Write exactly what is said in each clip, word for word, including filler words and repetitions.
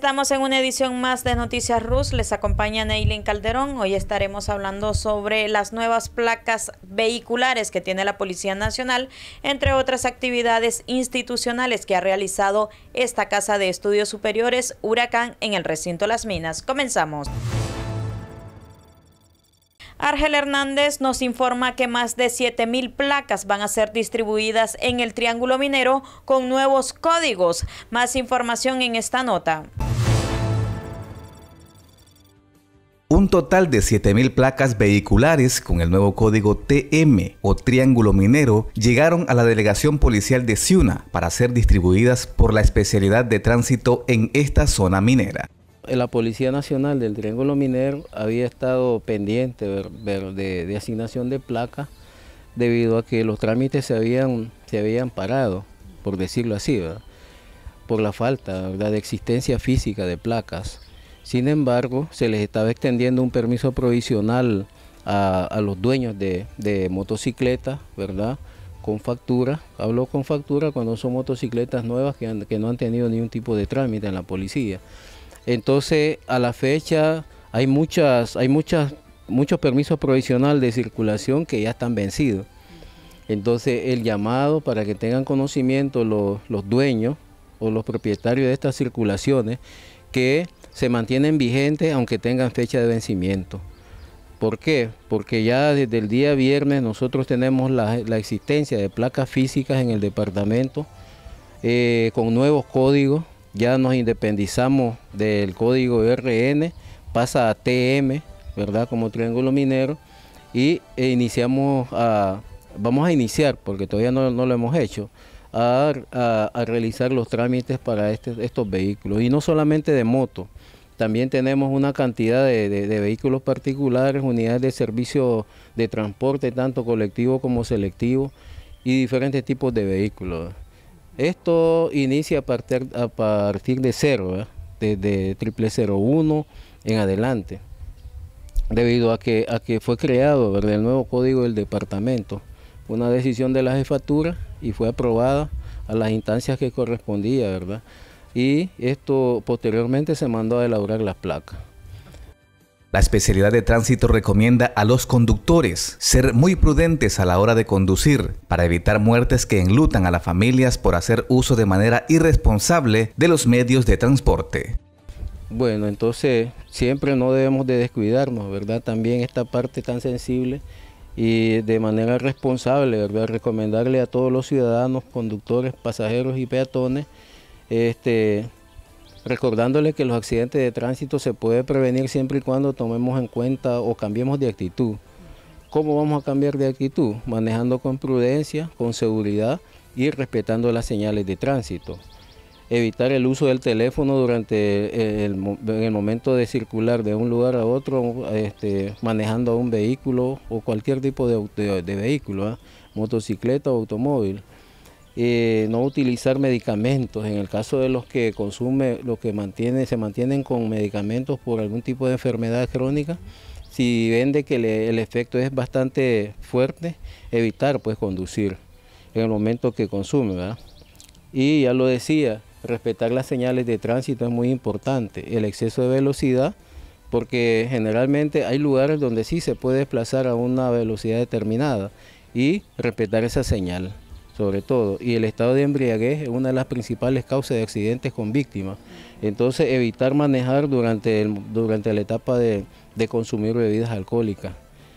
Estamos en una edición más de Noticias Rus. Les acompaña Neilin Calderón. Hoy estaremos hablando sobre las nuevas placas vehiculares que tiene la Policía Nacional, entre otras actividades institucionales que ha realizado esta Casa de Estudios Superiores Huracán en el recinto Las Minas. Comenzamos. Argel Hernández nos informa que más de siete mil placas van a ser distribuidas en el Triángulo Minero con nuevos códigos. Más información en esta nota. Un total de siete mil placas vehiculares con el nuevo código T M o Triángulo Minero llegaron a la delegación policial de Ciuna para ser distribuidas por la especialidad de tránsito en esta zona minera. La Policía Nacional del Triángulo Minero había estado pendiente de, de, de asignación de placas debido a que los trámites se habían, se habían parado, por decirlo así, ¿verdad? Por la falta, ¿verdad?, de existencia física de placas. Sin embargo, se les estaba extendiendo un permiso provisional a, a los dueños de, de motocicletas, ¿verdad?, con factura. Hablo con factura cuando son motocicletas nuevas que, han, que no han tenido ningún tipo de trámite en la policía. Entonces, a la fecha hay muchas, hay muchas, muchos permisos provisionales de circulación que ya están vencidos. Entonces, el llamado para que tengan conocimiento los, los dueños o los propietarios de estas circulaciones que se mantienen vigentes aunque tengan fecha de vencimiento. ¿Por qué? Porque ya desde el día viernes nosotros tenemos la, la existencia de placas físicas en el departamento eh, con nuevos códigos. Ya nos independizamos del código R N, pasa a T M, ¿verdad?, como Triángulo Minero, y e iniciamos a, vamos a iniciar, porque todavía no, no lo hemos hecho, a, a, a realizar los trámites para este, estos vehículos. Y no solamente de moto, también tenemos una cantidad de, de, de vehículos particulares, unidades de servicio de transporte, tanto colectivo como selectivo, y diferentes tipos de vehículos. Esto inicia a partir, a partir de cero, ¿eh? desde triple cero uno en adelante, debido a que, a que fue creado, ¿verdad?, el nuevo código del departamento, una decisión de la jefatura y fue aprobada a las instancias que correspondía, ¿verdad? Y esto posteriormente se mandó a elaborar las placas. La especialidad de tránsito recomienda a los conductores ser muy prudentes a la hora de conducir para evitar muertes que enlutan a las familias por hacer uso de manera irresponsable de los medios de transporte. Bueno, entonces siempre no debemos de descuidarnos, ¿verdad? También esta parte tan sensible y de manera responsable, ¿verdad?, recomendarle a todos los ciudadanos, conductores, pasajeros y peatones, este... recordándole que los accidentes de tránsito se puede prevenir siempre y cuando tomemos en cuenta o cambiemos de actitud. ¿Cómo vamos a cambiar de actitud? Manejando con prudencia, con seguridad y respetando las señales de tránsito. Evitar el uso del teléfono durante el, el, el momento de circular de un lugar a otro, este, manejando un vehículo o cualquier tipo de, de, de vehículo, ¿eh? motocicleta o automóvil. Eh, no utilizar medicamentos en el caso de los que consumen, los que mantiene, se mantienen con medicamentos por algún tipo de enfermedad crónica. Si ven de que le, el efecto es bastante fuerte, evitar pues conducir en el momento que consume, ¿verdad? Y ya lo decía, respetar las señales de tránsito es muy importante. El exceso de velocidad, porque generalmente hay lugares donde sí se puede desplazar a una velocidad determinada y respetar esa señal, sobre todo, y el estado de embriaguez es una de las principales causas de accidentes con víctimas. Entonces, evitar manejar durante, el, durante la etapa de, de consumir bebidas alcohólicas.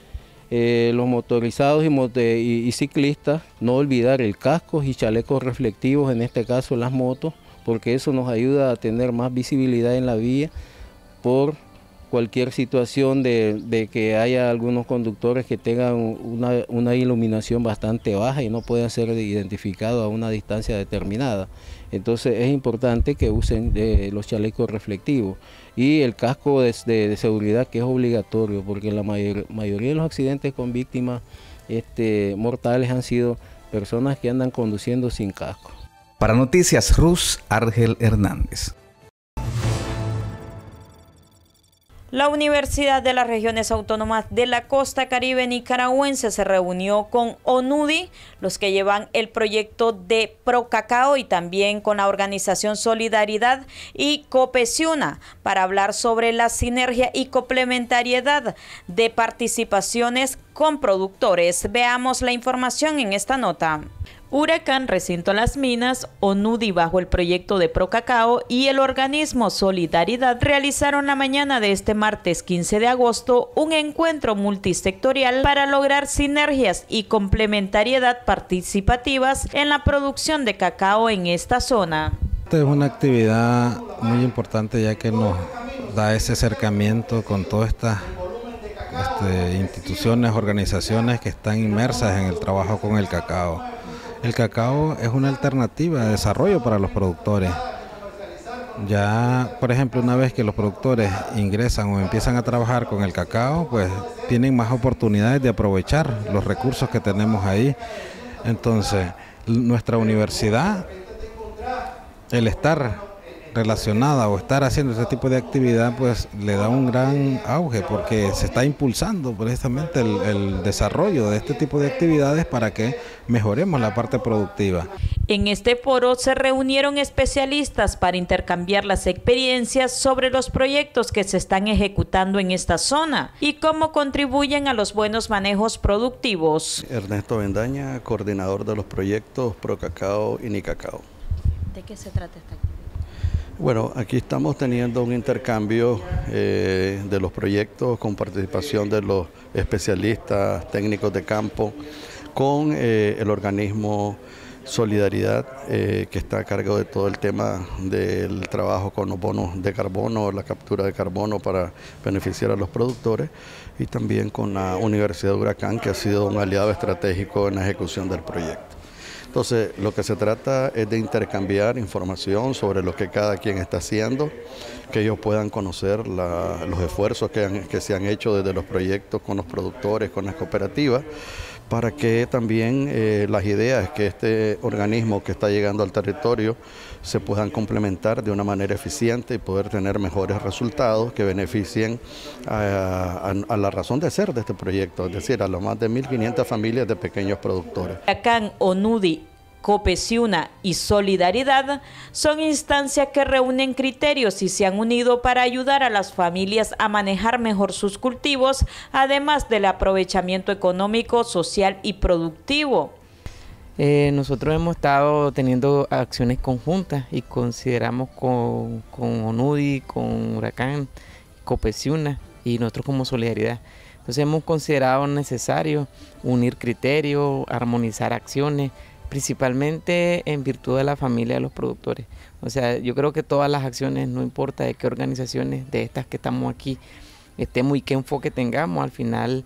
Eh, los motorizados y, mote, y, y ciclistas, no olvidar el casco y chalecos reflectivos, en este caso las motos, porque eso nos ayuda a tener más visibilidad en la vía por cualquier situación de, de que haya algunos conductores que tengan una, una iluminación bastante baja y no puedan ser identificados a una distancia determinada. Entonces es importante que usen eh, los chalecos reflectivos y el casco de, de, de seguridad, que es obligatorio, porque la mayor, mayoría de los accidentes con víctimas este, mortales han sido personas que andan conduciendo sin casco. Para Noticias Rus, Argel Hernández. La Universidad de las Regiones Autónomas de la Costa Caribe Nicaragüense se reunió con ONUDI, los que llevan el proyecto de ProCacao, y también con la organización Solidaridad y Copeciuna, para hablar sobre la sinergia y complementariedad de participaciones con productores. Veamos la información en esta nota. Huracán Recinto Las Minas, ONUDI bajo el proyecto de ProCacao y el organismo Solidaridad realizaron la mañana de este martes quince de agosto un encuentro multisectorial para lograr sinergias y complementariedad participativas en la producción de cacao en esta zona. Esta es una actividad muy importante, ya que nos da ese acercamiento con todas estas este, instituciones, organizaciones que están inmersas en el trabajo con el cacao. El cacao es una alternativa de desarrollo para los productores. Ya, por ejemplo, una vez que los productores ingresan o empiezan a trabajar con el cacao, pues tienen más oportunidades de aprovechar los recursos que tenemos ahí. Entonces, nuestra universidad, el estar relacionada o estar haciendo este tipo de actividad, pues le da un gran auge, porque se está impulsando precisamente el, el desarrollo de este tipo de actividades para que mejoremos la parte productiva. En este foro se reunieron especialistas para intercambiar las experiencias sobre los proyectos que se están ejecutando en esta zona y cómo contribuyen a los buenos manejos productivos. Ernesto Bendaña, coordinador de los proyectos ProCacao y Nicacao. ¿De qué se trata esta actividad? Bueno, aquí estamos teniendo un intercambio eh, de los proyectos con participación de los especialistas técnicos de campo con eh, el organismo Solidaridad, eh, que está a cargo de todo el tema del trabajo con los bonos de carbono, la captura de carbono para beneficiar a los productores, y también con la Universidad de Huracán, que ha sido un aliado estratégico en la ejecución del proyecto. Entonces, lo que se trata es de intercambiar información sobre lo que cada quien está haciendo, que ellos puedan conocer la, los esfuerzos que, han, que se han hecho desde los proyectos con los productores, con las cooperativas, para que también eh, las ideas que este organismo que está llegando al territorio se puedan complementar de una manera eficiente y poder tener mejores resultados que beneficien a, a, a la razón de ser de este proyecto, es decir, a las más de mil quinientas familias de pequeños productores. Huracán, ONUDI, Copeciuna y Solidaridad son instancias que reúnen criterios y se han unido para ayudar a las familias a manejar mejor sus cultivos, además del aprovechamiento económico, social y productivo. Eh, nosotros hemos estado teniendo acciones conjuntas y consideramos con, con ONUDI, con Huracán, Copeciuna y nosotros como Solidaridad. Entonces hemos considerado necesario unir criterios, armonizar acciones, principalmente en virtud de la familia de los productores. O sea, yo creo que todas las acciones, no importa de qué organizaciones de estas que estamos aquí estemos y qué enfoque tengamos, al final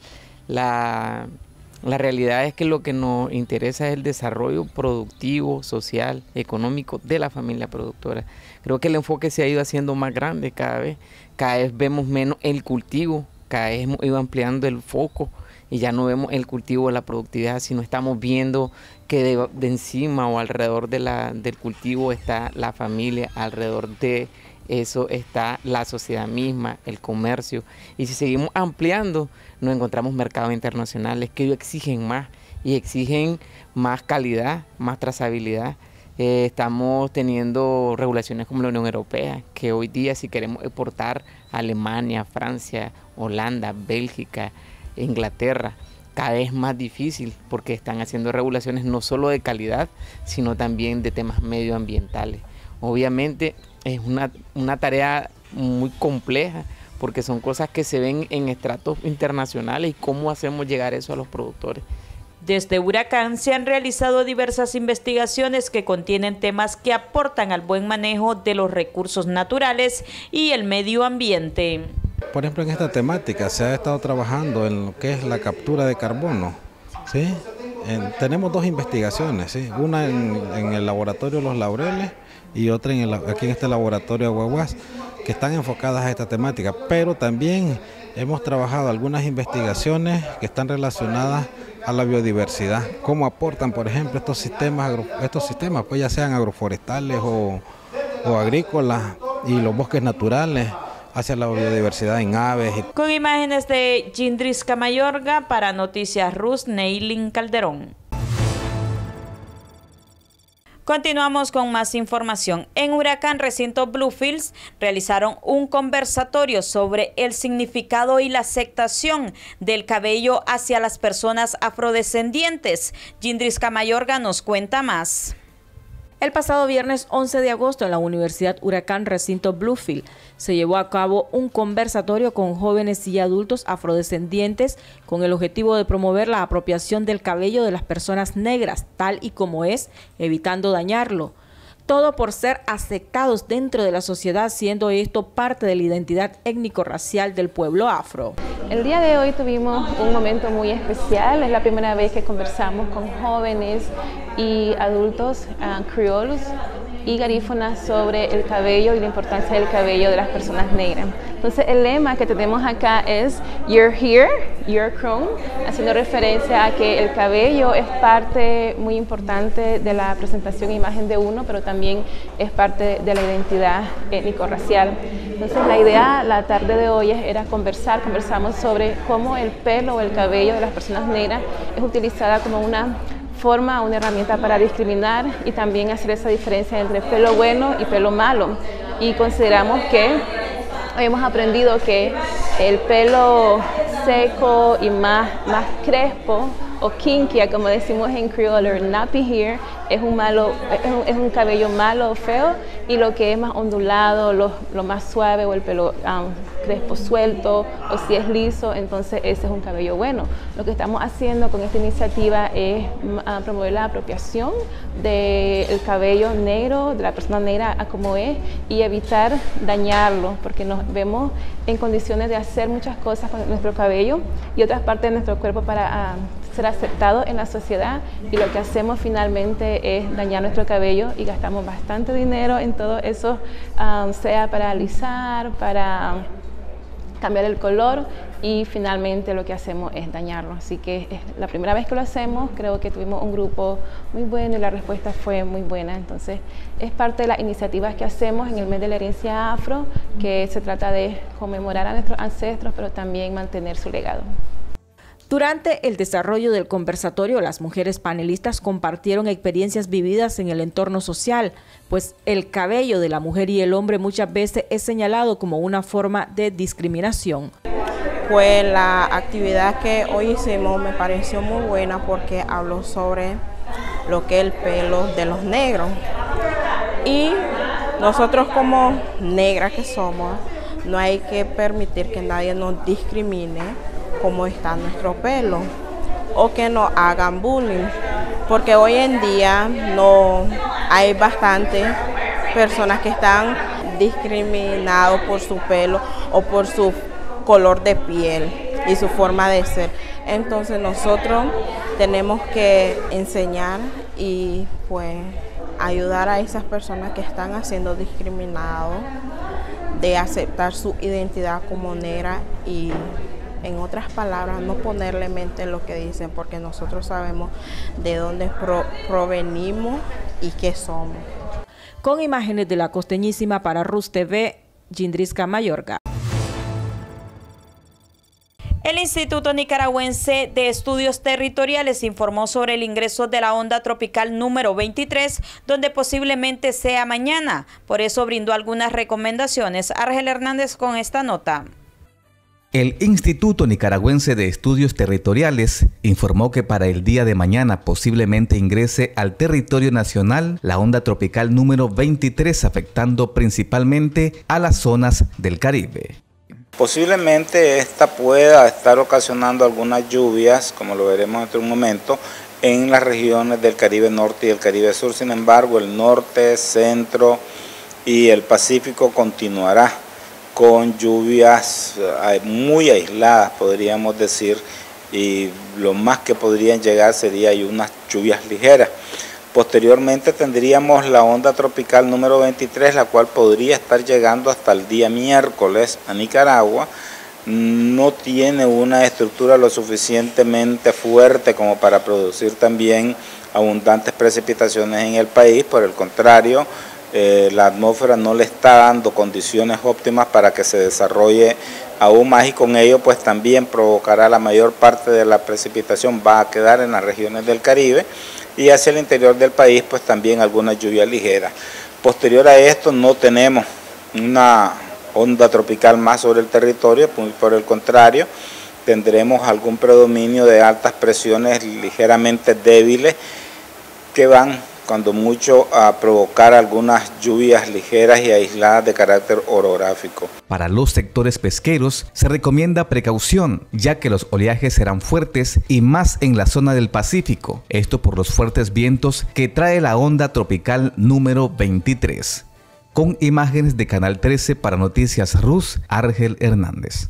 la, la realidad es que lo que nos interesa es el desarrollo productivo, social, económico de la familia productora. Creo que el enfoque se ha ido haciendo más grande cada vez, cada vez vemos menos el cultivo, cada vez hemos ido ampliando el foco y ya no vemos el cultivo de la productividad, sino estamos viendo que de, de encima o alrededor de la, del cultivo está la familia, alrededor de eso está la sociedad misma, el comercio. Y si seguimos ampliando, nos encontramos mercados internacionales que exigen más y exigen más calidad, más trazabilidad. Eh, estamos teniendo regulaciones como la Unión Europea, que hoy día si queremos exportar a Alemania, Francia, Holanda, Bélgica, Inglaterra, cada vez más difícil porque están haciendo regulaciones no solo de calidad, sino también de temas medioambientales. Obviamente es una, una tarea muy compleja porque son cosas que se ven en estratos internacionales y cómo hacemos llegar eso a los productores. Desde Huracán se han realizado diversas investigaciones que contienen temas que aportan al buen manejo de los recursos naturales y el medio ambiente. Por ejemplo, en esta temática se ha estado trabajando en lo que es la captura de carbono, ¿sí? En, tenemos dos investigaciones, ¿sí? Una en, en el laboratorio Los Laureles y otra en el, aquí en este laboratorio Aguaguas, que están enfocadas a esta temática, pero también hemos trabajado algunas investigaciones que están relacionadas a la biodiversidad, cómo aportan, por ejemplo, estos sistemas, agro, estos sistemas, pues ya sean agroforestales o, o agrícolas y los bosques naturales, hacia la biodiversidad en aves. Con imágenes de Jindriska Mayorga para Noticias Rus, Neilin Calderón. Continuamos con más información. En Huracán Recinto Bluefields realizaron un conversatorio sobre el significado y la aceptación del cabello hacia las personas afrodescendientes. Jindriska Mayorga nos cuenta más. El pasado viernes once de agosto en la Universidad Huracán Recinto Bluefield se llevó a cabo un conversatorio con jóvenes y adultos afrodescendientes con el objetivo de promover la apropiación del cabello de las personas negras, tal y como es, evitando dañarlo. Todo por ser aceptados dentro de la sociedad, siendo esto parte de la identidad étnico-racial del pueblo afro. El día de hoy tuvimos un momento muy especial. Es la primera vez que conversamos con jóvenes y adultos uh, criollos y garífonas sobre el cabello y la importancia del cabello de las personas negras. Entonces el lema que tenemos acá es You're Here, You're Crown, haciendo referencia a que el cabello es parte muy importante de la presentación e imagen de uno, pero también es parte de la identidad étnico-racial. Entonces la idea la tarde de hoy era conversar, conversamos sobre cómo el pelo o el cabello de las personas negras es utilizada como una forma, una herramienta para discriminar y también hacer esa diferencia entre pelo bueno y pelo malo. Y consideramos que hemos aprendido que el pelo seco y más, más crespo o kinky, como decimos en criollo, nappy hair, es un, malo, es un, es un cabello malo o feo, y lo que es más ondulado, lo, lo más suave o el pelo um, crespo suelto o si es liso, entonces ese es un cabello bueno. Lo que estamos haciendo con esta iniciativa es uh, promover la apropiación del cabello negro, de la persona negra a como es, y evitar dañarlo, porque nos vemos en condiciones de hacer muchas cosas con nuestro cabello y otras partes de nuestro cuerpo para uh, ser aceptados en la sociedad, y lo que hacemos finalmente es dañar nuestro cabello y gastamos bastante dinero en todo eso, um, sea para alisar, para um, cambiar el color, y finalmente lo que hacemos es dañarlo. Así que es la primera vez que lo hacemos, creo que tuvimos un grupo muy bueno y la respuesta fue muy buena. Entonces es parte de las iniciativas que hacemos en el mes de la herencia afro, que se trata de conmemorar a nuestros ancestros, pero también mantener su legado. Durante el desarrollo del conversatorio, las mujeres panelistas compartieron experiencias vividas en el entorno social, pues el cabello de la mujer y el hombre muchas veces es señalado como una forma de discriminación. Pues la actividad que hoy hicimos me pareció muy buena porque habló sobre lo que es el pelo de los negros. Y nosotros como negras que somos, no hay que permitir que nadie nos discrimine cómo está nuestro pelo o que nos hagan bullying, porque hoy en día no hay bastantes personas que están discriminados por su pelo o por su color de piel y su forma de ser. Entonces nosotros tenemos que enseñar y pues ayudar a esas personas que están siendo discriminados de aceptar su identidad como negra y, en otras palabras, no ponerle mente en lo que dicen, porque nosotros sabemos de dónde pro, provenimos y qué somos. Con imágenes de la Costeñísima para Rus T V, Jindriska Mayorga. El Instituto Nicaragüense de Estudios Territoriales informó sobre el ingreso de la onda tropical número veintitrés, donde posiblemente sea mañana. Por eso brindó algunas recomendaciones. Argel Hernández con esta nota. El Instituto Nicaragüense de Estudios Territoriales informó que para el día de mañana posiblemente ingrese al territorio nacional la onda tropical número veintitrés, afectando principalmente a las zonas del Caribe. Posiblemente esta pueda estar ocasionando algunas lluvias, como lo veremos en un momento, en las regiones del Caribe Norte y el Caribe Sur. Sin embargo, el norte, centro y el Pacífico continuará con lluvias muy aisladas, podríamos decir, y lo más que podrían llegar sería unas lluvias ligeras. Posteriormente tendríamos la onda tropical número veintitrés, la cual podría estar llegando hasta el día miércoles a Nicaragua. No tiene una estructura lo suficientemente fuerte como para producir también abundantes precipitaciones en el país. Por el contrario, eh, la atmósfera no le está dando condiciones óptimas para que se desarrolle aún más, y con ello pues también provocará la mayor parte de la precipitación va a quedar en las regiones del Caribe, y hacia el interior del país pues también algunas lluvias ligeras. Posterior a esto no tenemos una onda tropical más sobre el territorio, por el contrario tendremos algún predominio de altas presiones ligeramente débiles que van cuando mucho a provocar algunas lluvias ligeras y aisladas de carácter orográfico. Para los sectores pesqueros se recomienda precaución, ya que los oleajes serán fuertes y más en la zona del Pacífico, esto por los fuertes vientos que trae la onda tropical número veintitrés. Con imágenes de Canal trece para Noticias Rus, Argel Hernández.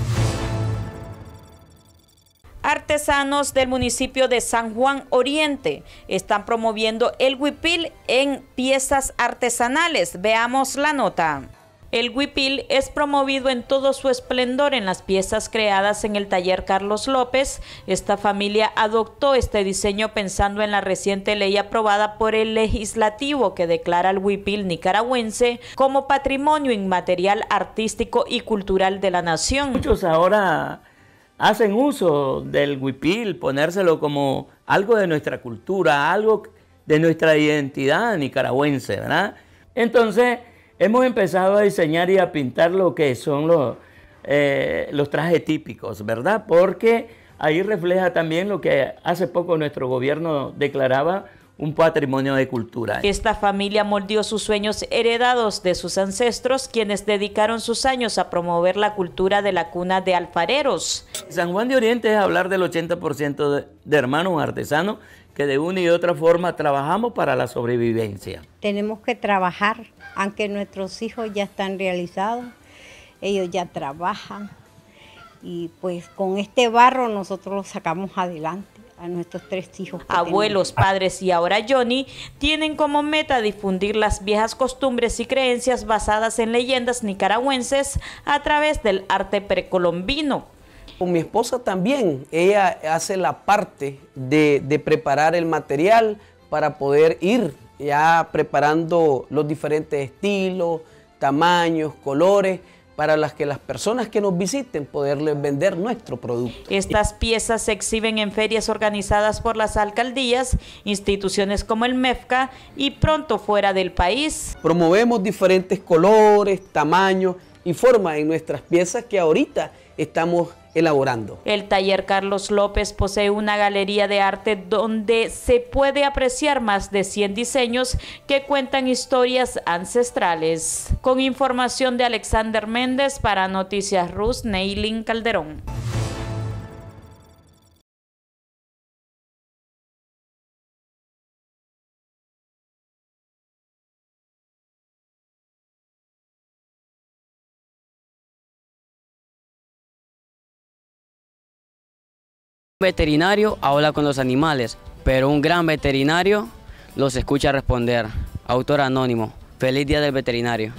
Artesanos del municipio de San Juan Oriente están promoviendo el huipil en piezas artesanales. Veamos la nota. El huipil es promovido en todo su esplendor en las piezas creadas en el taller Carlos López. Esta familia adoptó este diseño pensando en la reciente ley aprobada por el legislativo que declara el huipil nicaragüense como patrimonio inmaterial artístico y cultural de la nación. Muchos ahora hacen uso del huipil, ponérselo como algo de nuestra cultura, algo de nuestra identidad nicaragüense, ¿verdad? Entonces, hemos empezado a diseñar y a pintar lo que son los, eh, los trajes típicos, ¿verdad? Porque ahí refleja también lo que hace poco nuestro gobierno declaraba un patrimonio de cultura. Esta familia moldeó sus sueños heredados de sus ancestros, quienes dedicaron sus años a promover la cultura de la cuna de alfareros. San Juan de Oriente es hablar del ochenta por ciento de, de hermanos artesanos que de una y otra forma trabajamos para la sobrevivencia. Tenemos que trabajar, aunque nuestros hijos ya están realizados, ellos ya trabajan y pues con este barro nosotros lo sacamos adelante a nuestros tres hijos. Abuelos, tenemos. padres y ahora Johnny tienen como meta difundir las viejas costumbres y creencias basadas en leyendas nicaragüenses a través del arte precolombino. Con mi esposa también, ella hace la parte de, de preparar el material para poder ir ya preparando los diferentes estilos, tamaños, colores, para las que las personas que nos visiten poderles vender nuestro producto. Estas piezas se exhiben en ferias organizadas por las alcaldías, instituciones como el MEFCA y pronto fuera del país. Promovemos diferentes colores, tamaños y formas en nuestras piezas que ahorita estamos elaborando. El taller Carlos López posee una galería de arte donde se puede apreciar más de cien diseños que cuentan historias ancestrales. Con información de Alexander Méndez para Noticias Rus, Neilin Calderón. Un veterinario habla con los animales, pero un gran veterinario los escucha responder. Autor anónimo. Feliz Día del Veterinario.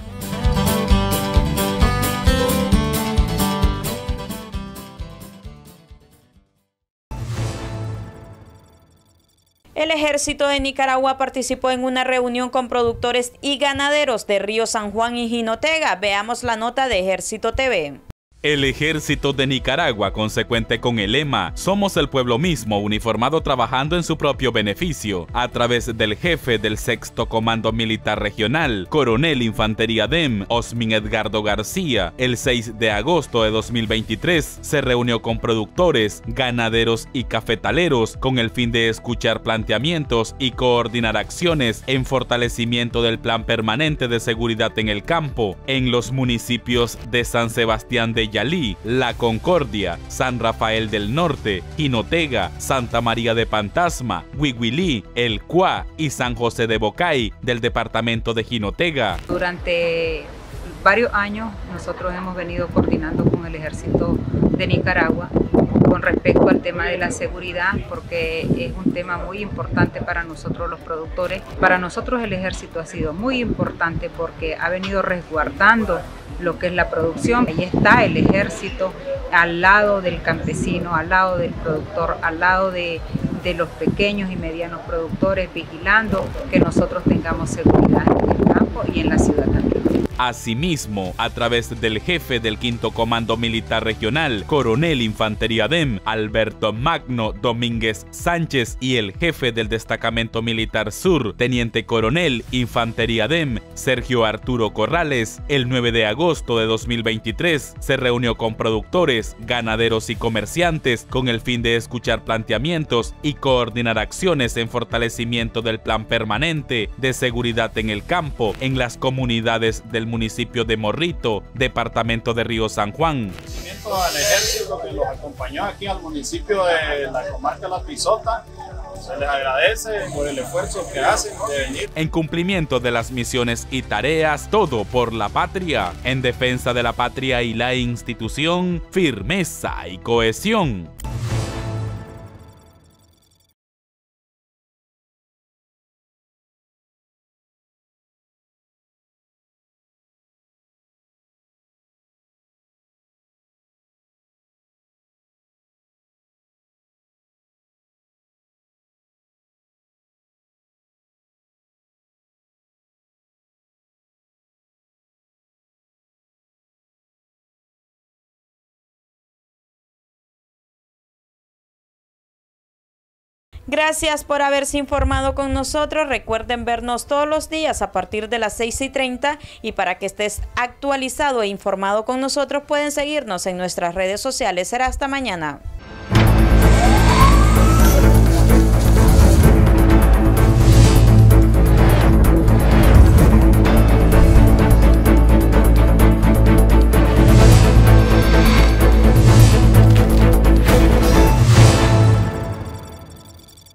El Ejército de Nicaragua participó en una reunión con productores y ganaderos de Río San Juan y Jinotega. Veamos la nota de Ejército T V. El Ejército de Nicaragua, consecuente con el lema "Somos el pueblo mismo", uniformado trabajando en su propio beneficio, a través del jefe del Sexto Comando Militar Regional, Coronel Infantería D E M, Osmin Edgardo García, el seis de agosto de dos mil veintitrés, se reunió con productores, ganaderos y cafetaleros con el fin de escuchar planteamientos y coordinar acciones en fortalecimiento del Plan Permanente de Seguridad en el Campo, en los municipios de San Sebastián de Yalí, La Concordia, San Rafael del Norte, Jinotega, Santa María de Pantasma, Huihuilí, El Cuá y San José de Bocay del departamento de Jinotega. Durante varios años nosotros hemos venido coordinando con el Ejército de Nicaragua con respecto al tema de la seguridad, porque es un tema muy importante para nosotros los productores. Para nosotros el Ejército ha sido muy importante porque ha venido resguardando lo que es la producción. Ahí está el Ejército al lado del campesino, al lado del productor, al lado de, de los pequeños y medianos productores, vigilando que nosotros tengamos seguridad en el campo. y en la ciudad también. Asimismo, a través del jefe del Quinto Comando Militar Regional, Coronel Infantería D E M, Alberto Magno Domínguez Sánchez, y el jefe del Destacamento Militar Sur, Teniente Coronel Infantería D E M, Sergio Arturo Corrales, el nueve de agosto de dos mil veintitrés se reunió con productores, ganaderos y comerciantes con el fin de escuchar planteamientos y coordinar acciones en fortalecimiento del plan permanente de seguridad en el campo en las comunidades del municipio de Morrito, departamento de Río San Juan. Al ejército que los acompañó aquí al municipio de la comarca La Pisota, se les agradece por el esfuerzo que hacen de venir. En cumplimiento de las misiones y tareas, todo por la patria, en defensa de la patria y la institución, firmeza y cohesión. Gracias por haberse informado con nosotros. Recuerden vernos todos los días a partir de las seis y treinta, y para que estés actualizado e informado con nosotros pueden seguirnos en nuestras redes sociales. Será hasta mañana.